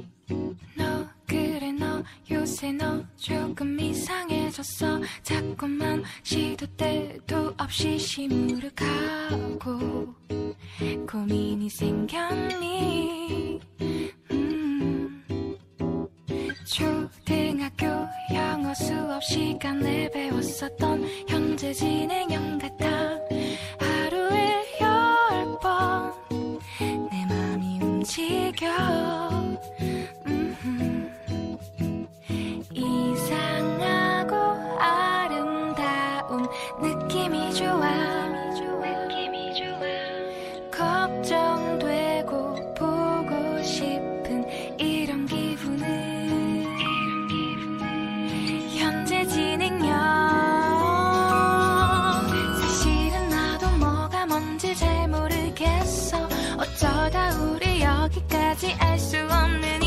너 그래 너 요새 너 조금 이상해졌어. 자꾸만 시도 때도 없이 시무룩하고 고민이 생겼니. 초등학교 영어 수업 시간에 배웠었던 현재 진행형 같아. 하루에 10번 내 맘이 움직여. 이상하고 아름다운 느낌이 좋아. 걱정되고 보고 싶은 이런 기분은 현재 진행형. 사실은 나도 뭐가 뭔지 잘 모르겠어. 어쩌다 우리 여기까지 알 수 없는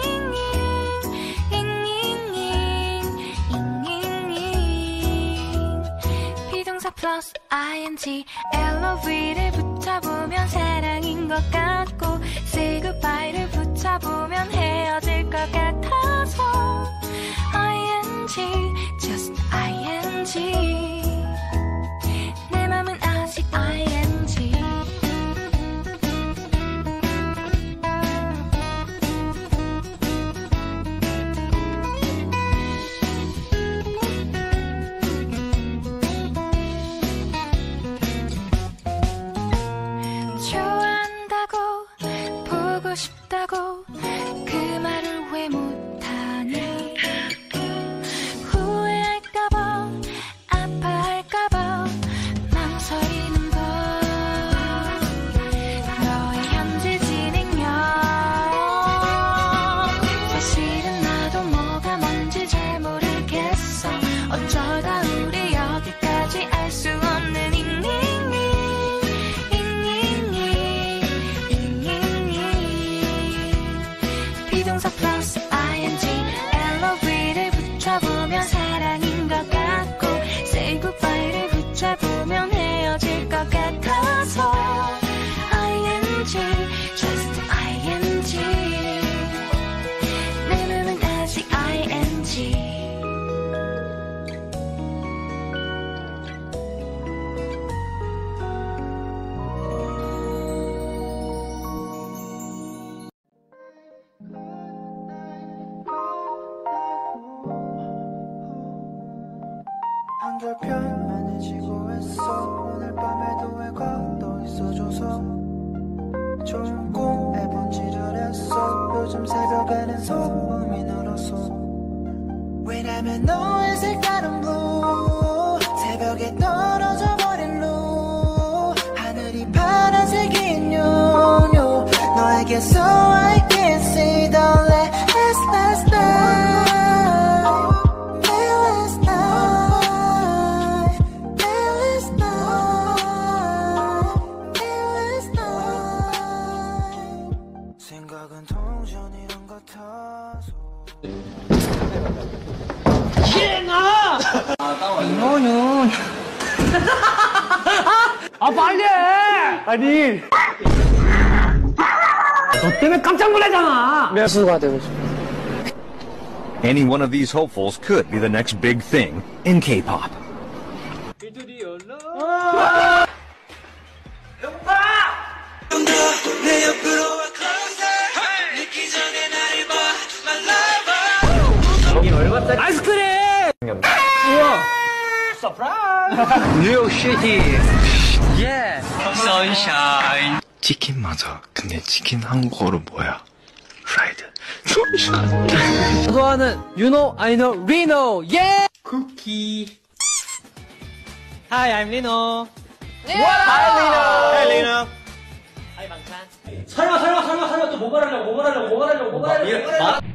비동사 플러스 ing LOV를 붙여보면 사랑인 것 같고 say goodbye를 붙여보면 헤어질 것 같아서 ing just ing 내 맘은 아직 ing. 싶다고 그 말을 왜 못하니. 후회할까봐 아파할까봐 망설이는 걸. 너의 현재 진행형. 사실은 나도 뭐가 뭔지 잘 모르겠어. 어쩌다 우리 여기까지 알 수 없는 비동사 플러스 ing LOV를 붙여보면 사랑인 것 같고 say goodbye를 붙여보면 헤어질 것 같아서 ing just ing 내 맘은 아직 ing. 한결 편안해지고 했어. 오늘 밤에도 왜 걸어 있어줘서 좋은 꿈 해본지를 했어. 요즘 새벽에는 소음이 늘었어. 왜냐면 너의 색깔은 blue. 새벽에 떨어져 버린 blue. 하늘이 파란색인 요요. 너에게서 I can see the last night. 생각은 동전이란 같아서. 얘나! 너는 아 빨리 해! 아니 너 때문에 깜짝 놀라잖아. 매수가 되고 싶어. Any one of these hopefuls could be the next big thing in K-pop. 아이스크림! 우와! 서프라이즈! 뉴욕 시티! 예! 선샤인! 치킨 맞아. 근데 치킨 한국어로 뭐야? 프라이드. 좋아하는 You know, I know, Rino! 예! 쿠키! Hi, I'm Rino! Hi, Rino! Hi, Rino! Hi, 방찬! 설마 또 뭐 말하려고